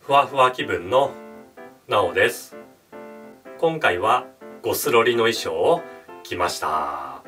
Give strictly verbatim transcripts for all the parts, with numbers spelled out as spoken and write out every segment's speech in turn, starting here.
ふわふわ気分のなおです。今回はゴスロリの衣装を着ました。はい、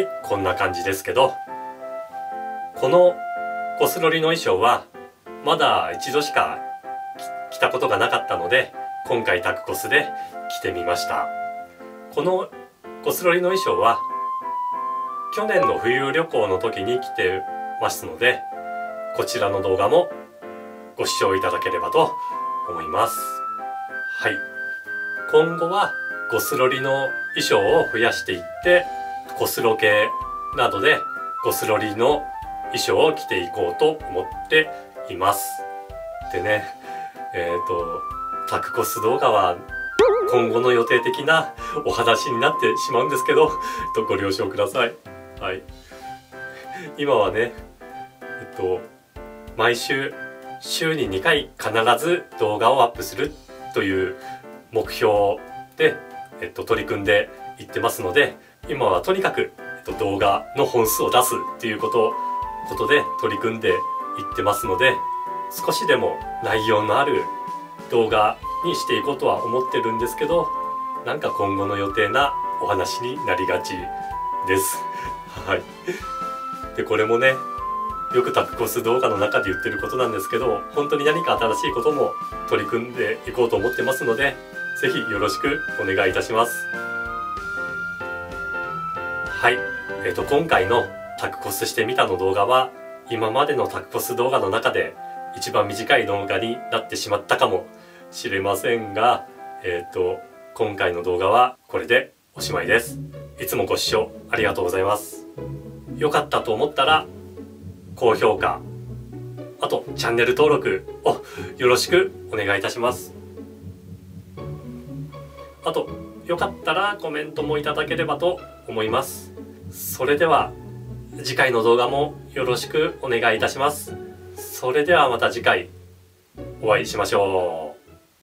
こんな感じですけど、このゴスロリの衣装はまだ一度しか着たことがなかったので、今回タクコスで着てみました。このゴスロリの衣装は去年の冬旅行の時に着てますので、こちらの動画もご視聴いただければと思います。はい、今後はゴスロリの衣装を増やしていって、コスロ系などでゴスロリの衣装を着ていこうと思っています。でね、えっとタクコス動画は今後の予定的なお話になってしまうんですけど、ご了承ください。はい、今はね、えっと毎週週ににかい必ず動画をアップするという目標で、えっと、取り組んでいってますので、今はとにかく、えっと、動画の本数を出すっていうことことで取り組んでいってますので、少しでも内容のある動画にしていこうとは思ってるんですけど、なんか今後の予定なお話になりがちです。はい。で、これもね、よくタクコス動画の中で言ってることなんですけど、本当に何か新しいことも取り組んでいこうと思ってますので、ぜひよろしくお願いいたします。はい。えっと、今回のタクコスしてみたの動画は、今までのタクコス動画の中で一番短い動画になってしまったかもしれませんが、えっと、今回の動画はこれでおしまいです。いつもご視聴ありがとうございます。良かったと思ったら、高評価、あとチャンネル登録をよろしくお願いいたします。あと、よかったらコメントもいただければと思います。それでは、次回の動画もよろしくお願いいたします。それではまた次回お会いしましょう。